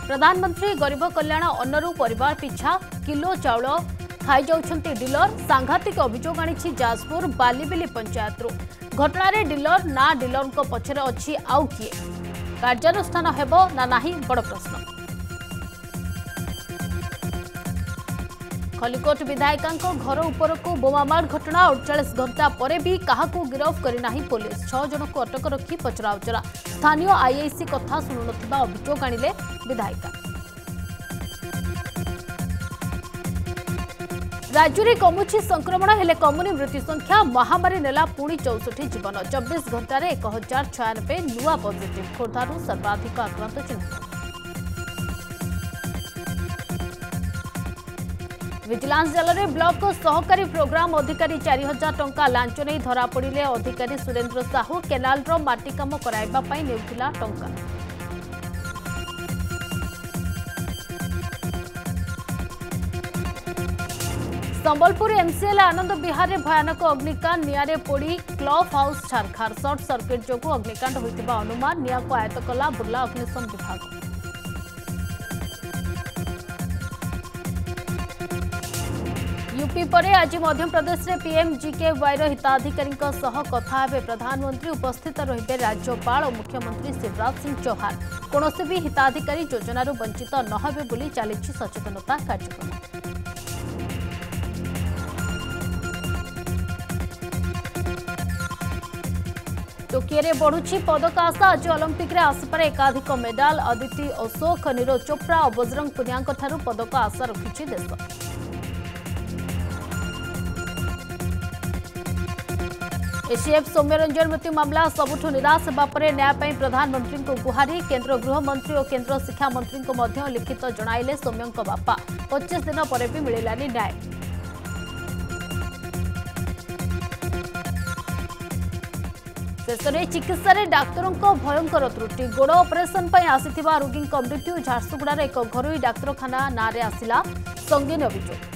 प्रधानमंत्री गरीब कल्याण अन्नरू परिवार पिछा किलो चाउल खाई जाउछंती डीलर सांघातिक अभियोग आनी जाजपुर बालीबिली पंचायत घटना डीलर ना डीलर पछरे अच्छी आउ किए कार्यानुष्ठान हेबो ना नाही बड़ प्रश्न। खलिकोट विधायिका घर उपरकू बोमामाड़ घटना 48 घंटा पर भी काहाकू गिरफ करना पुलिस 6 जन को अटक रखी पचराउचरा स्थानीय आईआईसी कथा शुणुनथिबा अभियोग आनिले विधायिका। राज्य में कमुची संक्रमण हेले कमुनी मृत्यु संख्या महामारी नेला पुणी 64 जीवन 24 घंटे 1096 नुआ पॉजिटिव खोर्धारू सर्वाधिक आक्रांत चिन्हित। विजिलेंस जाल में ब्लॉक सहकारी प्रोग्राम अधिकारी 4000 टंका लांच नहीं धरा पड़े अधिकारी सुरेंद्र साहू केनाल माटी काम कराइबा पई नेउथिला टंका। संबलपुर एमसीएल आनंद विहार में भयानक अग्निकांड निआरे पोड़ी क्लब हाउस छारखार सर्ट सर्किट जो अग्निकांड होइतिबा अनुमान निया को आयत्त कला बुर्ला अग्निशम विभाग। यूपी पर आज मध्य प्रदेश में पीएमजीकेवाई हिताधिकारी कथा हेबे प्रधानमंत्री उपस्थित रहिबे राज्यपाल और मुख्यमंत्री शिवराज सिंह चौहान कौनसी भी हिताधिकारी योजनारू वंचित न हेबे बोली चलिछि सचेतनता कार्यक्रम। टोकियो बढ़ुची पदक आशा आज ओलंपिक रे आसपार एकाधिक मेडाल अदिति अशोक नीरज चोप्रा और बजरंग पुनिया पदक आशा रखिछि देश। एसीएफ सौम्यरंजन मृत्यु मामला सबुठु निराश होगा न्याय प्रधानमंत्री को गुहारी केंद्र गृहमंत्री और केंद्र शिक्षा मंत्री को मध्य लिखित जणाइले सौम्यों बापा 25 दिन पर भी मिलानी न्याय। शेष में चिकित्सा डाक्तरों भयंकर त्रुटि गोड़ ऑपरेशन आसिथिबा रोगी मृत्यु झारसुगुड़ार एक घरोई डाक्तरखाना नारे आसिला संगीन अभियोग।